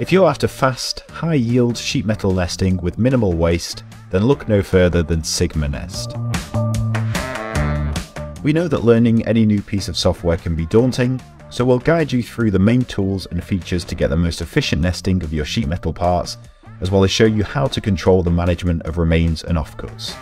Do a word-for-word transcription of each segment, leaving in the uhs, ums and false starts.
If you're after fast, high-yield sheet metal nesting with minimal waste, then look no further than SigmaNEST. We know that learning any new piece of software can be daunting, so we'll guide you through the main tools and features to get the most efficient nesting of your sheet metal parts, as well as show you how to control the management of remains and offcuts.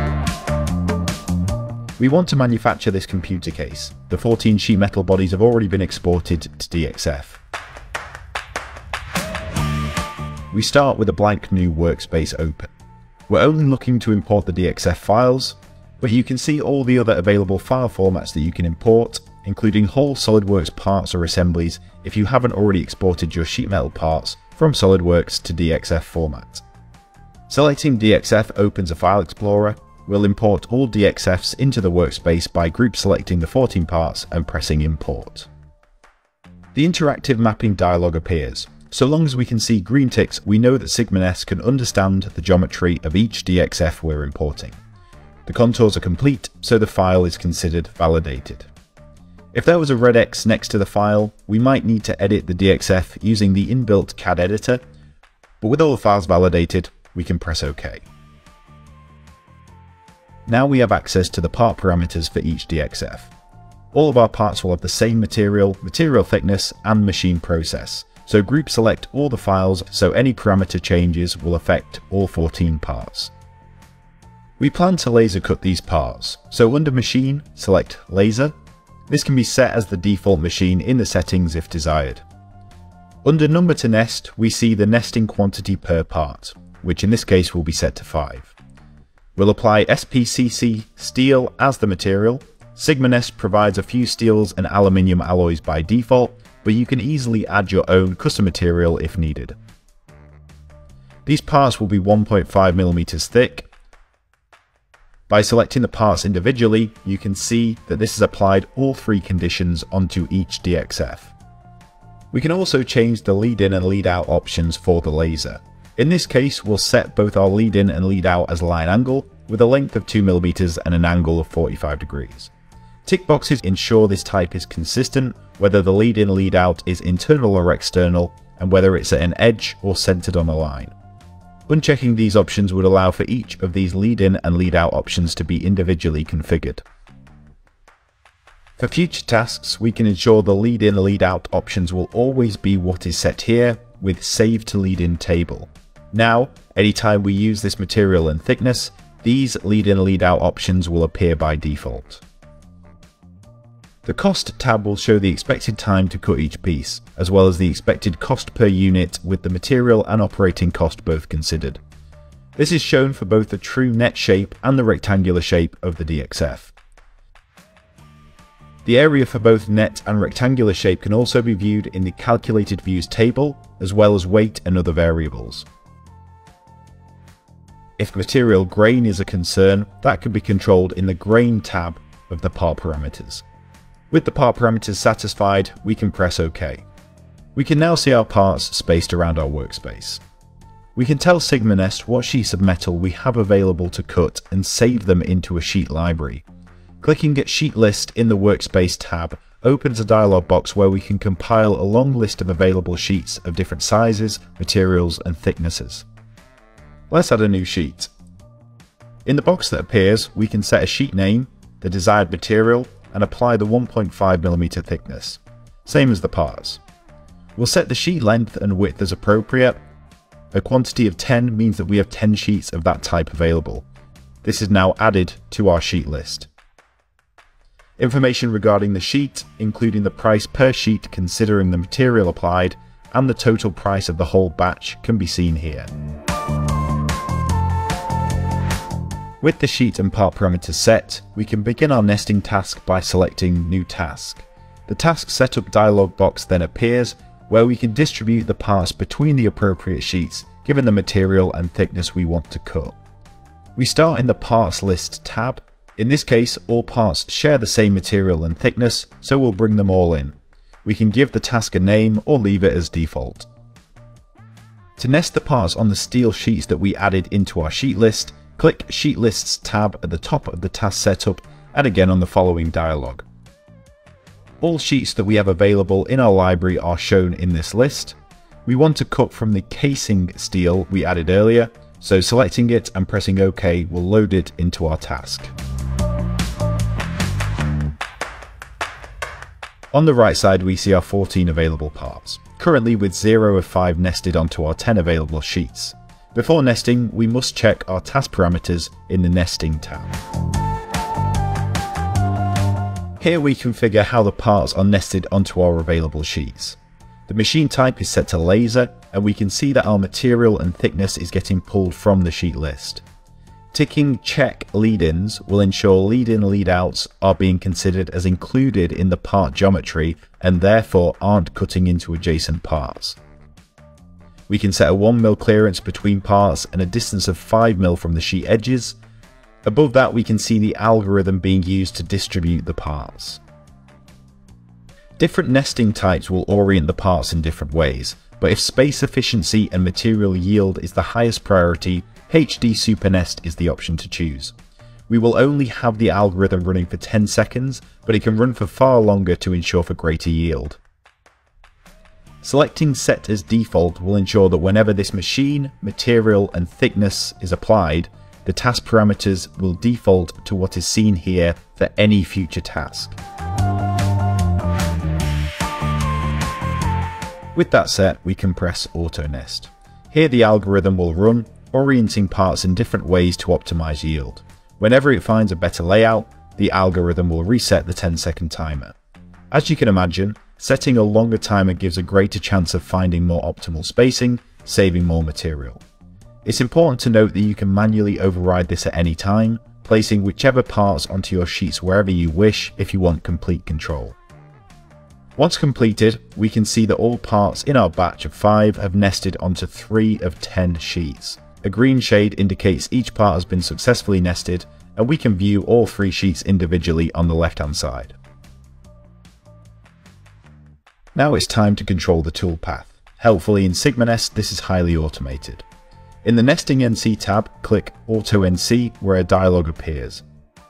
We want to manufacture this computer case. The fourteen sheet metal bodies have already been exported to D X F. We start with a blank new workspace open. We're only looking to import the D X F files, but you can see all the other available file formats that you can import, including whole SolidWorks parts or assemblies if you haven't already exported your sheet metal parts from SolidWorks to D X F format. Selecting D X F opens a file explorer. We'll import all D X Fs into the workspace by group selecting the fourteen parts and pressing import. The interactive mapping dialog appears. So long as we can see green ticks, we know that SigmaNEST can understand the geometry of each D X F we're importing. The contours are complete, so the file is considered validated. If there was a red X next to the file, we might need to edit the D X F using the inbuilt C A D editor, but with all the files validated, we can press OK. Now we have access to the part parameters for each D X F. All of our parts will have the same material, material thickness, and machine process. So group select all the files so any parameter changes will affect all fourteen parts. We plan to laser cut these parts, so under Machine, select Laser. This can be set as the default machine in the settings if desired. Under Number to Nest, we see the nesting quantity per part, which in this case will be set to five. We'll apply S P C C steel as the material. SigmaNEST provides a few steels and aluminium alloys by default, but you can easily add your own custom material if needed. These parts will be one point five millimeters thick. By selecting the parts individually, you can see that this has applied all three conditions onto each D X F. We can also change the lead in and lead out options for the laser. In this case, we'll set both our lead in and lead out as line angle, with a length of two millimeters and an angle of forty-five degrees. Tick boxes ensure this type is consistent, whether the lead in lead out is internal or external, and whether it's at an edge or centered on a line. Unchecking these options would allow for each of these lead in and lead out options to be individually configured. For future tasks, we can ensure the lead in and lead out options will always be what is set here with Save to Lead In table. Now, anytime we use this material and thickness, these lead in and lead out options will appear by default. The Cost tab will show the expected time to cut each piece, as well as the expected cost per unit with the material and operating cost both considered. This is shown for both the true net shape and the rectangular shape of the D X F. The area for both net and rectangular shape can also be viewed in the Calculated Views table, as well as weight and other variables. If material grain is a concern, that can be controlled in the Grain tab of the part parameters. With the part parameters satisfied, we can press OK. We can now see our parts spaced around our workspace. We can tell SigmaNEST what sheets of metal we have available to cut and save them into a sheet library. Clicking at Sheet List in the Workspace tab opens a dialog box where we can compile a long list of available sheets of different sizes, materials, and thicknesses. Let's add a new sheet. In the box that appears, we can set a sheet name, the desired material, and apply the one point five millimeter thickness, same as the parts. We'll set the sheet length and width as appropriate. A quantity of ten means that we have ten sheets of that type available. This is now added to our sheet list. Information regarding the sheet, including the price per sheet considering the material applied, and the total price of the whole batch can be seen here. With the sheet and part parameters set, we can begin our nesting task by selecting New Task. The Task Setup dialog box then appears, where we can distribute the parts between the appropriate sheets given the material and thickness we want to cut. We start in the Parts List tab. In this case, all parts share the same material and thickness, so we'll bring them all in. We can give the task a name or leave it as default. To nest the parts on the steel sheets that we added into our sheet list, click Sheet Lists tab at the top of the task setup and again on the following dialog. All sheets that we have available in our library are shown in this list. We want to cut from the casing steel we added earlier, so selecting it and pressing OK will load it into our task. On the right side we see our fourteen available parts, currently with zero of five nested onto our ten available sheets. Before nesting, we must check our task parameters in the nesting tab. Here we configure how the parts are nested onto our available sheets. The machine type is set to laser, and we can see that our material and thickness is getting pulled from the sheet list. Ticking check lead-ins will ensure lead-in lead-outs are being considered as included in the part geometry and therefore aren't cutting into adjacent parts. We can set a one millimeter clearance between parts and a distance of five millimeters from the sheet edges. Above that we can see the algorithm being used to distribute the parts. Different nesting types will orient the parts in different ways, but if space efficiency and material yield is the highest priority, H D SuperNest is the option to choose. We will only have the algorithm running for ten seconds, but it can run for far longer to ensure for greater yield. Selecting set as default will ensure that whenever this machine, material and thickness is applied, the task parameters will default to what is seen here for any future task. With that set, we can press Auto Nest. Here the algorithm will run, orienting parts in different ways to optimize yield. Whenever it finds a better layout, the algorithm will reset the ten second timer. As you can imagine, setting a longer timer gives a greater chance of finding more optimal spacing, saving more material. It's important to note that you can manually override this at any time, placing whichever parts onto your sheets wherever you wish if you want complete control. Once completed, we can see that all parts in our batch of five have nested onto three of ten sheets. A green shade indicates each part has been successfully nested, and we can view all three sheets individually on the left hand side. Now it's time to control the toolpath. Helpfully in SigmaNEST this is highly automated. In the Nesting N C tab, click Auto N C where a dialog appears.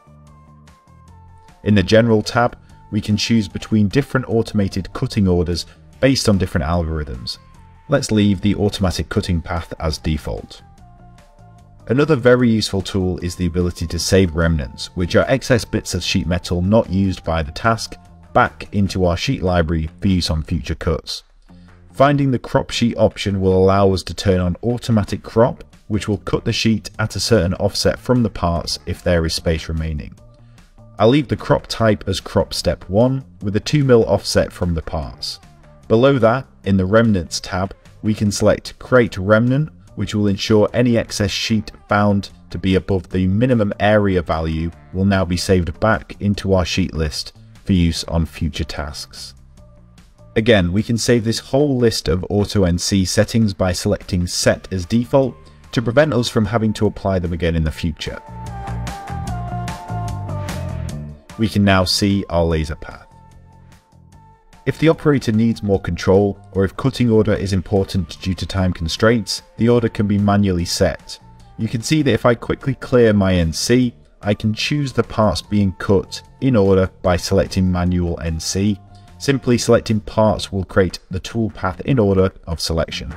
In the General tab, we can choose between different automated cutting orders based on different algorithms. Let's leave the automatic cutting path as default. Another very useful tool is the ability to save remnants, which are excess bits of sheet metal not used by the task, back into our sheet library for use on future cuts. Finding the crop sheet option will allow us to turn on automatic crop, which will cut the sheet at a certain offset from the parts if there is space remaining. I'll leave the crop type as crop step one with a two millimeter offset from the parts. Below that, in the remnants tab, we can select create remnant, which will ensure any excess sheet found to be above the minimum area value will now be saved back into our sheet list for use on future tasks. Again, we can save this whole list of Auto N C settings by selecting Set as Default to prevent us from having to apply them again in the future. We can now see our laser path. If the operator needs more control, or if cutting order is important due to time constraints, the order can be manually set. You can see that if I quickly clear my N C, I can choose the parts being cut in order by selecting Manual N C. Simply selecting parts will create the toolpath in order of selection.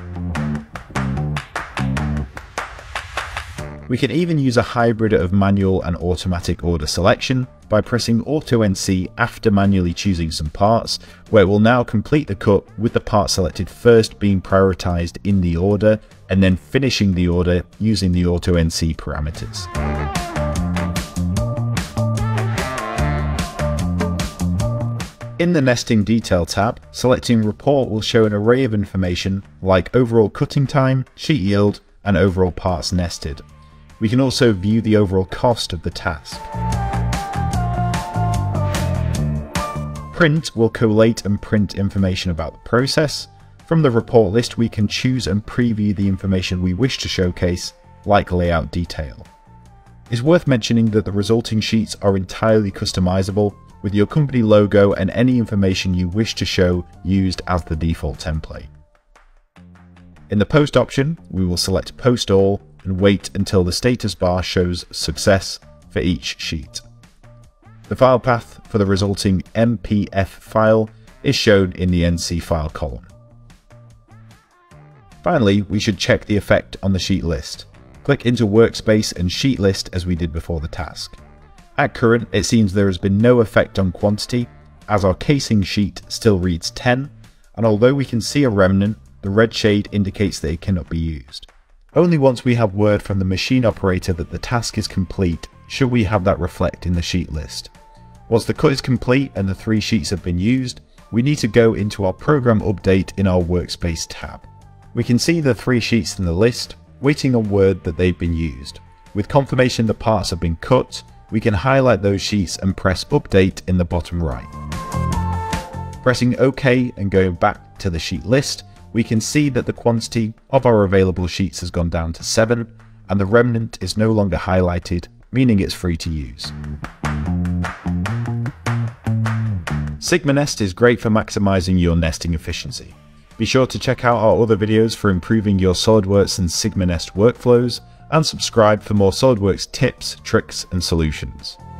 We can even use a hybrid of manual and automatic order selection by pressing Auto N C after manually choosing some parts, where it will now complete the cut with the part selected first being prioritized in the order and then finishing the order using the Auto N C parameters. In the Nesting Detail tab, selecting Report will show an array of information like overall cutting time, sheet yield, and overall parts nested. We can also view the overall cost of the task. Print will collate and print information about the process. From the report list, we can choose and preview the information we wish to showcase, like layout detail. It's worth mentioning that the resulting sheets are entirely customizable, with your company logo and any information you wish to show used as the default template. In the Post option, we will select Post All and wait until the status bar shows success for each sheet. The file path for the resulting M P F file is shown in the N C file column. Finally, we should check the effect on the sheet list. Click into Workspace and Sheet List as we did before the task. At current, it seems there has been no effect on quantity, as our casing sheet still reads ten, and although we can see a remnant, the red shade indicates that it cannot be used. Only once we have word from the machine operator that the task is complete should we have that reflect in the sheet list. Once the cut is complete and the three sheets have been used, we need to go into our Program Update in our Workspace tab. We can see the three sheets in the list, waiting on word that they've been used. With confirmation the parts have been cut, we can highlight those sheets and press Update in the bottom right. Pressing OK and going back to the sheet list, we can see that the quantity of our available sheets has gone down to seven, and the remnant is no longer highlighted, meaning it's free to use. SigmaNEST is great for maximising your nesting efficiency. Be sure to check out our other videos for improving your SolidWorks and SigmaNEST workflows, and subscribe for more SolidWorks tips, tricks and solutions.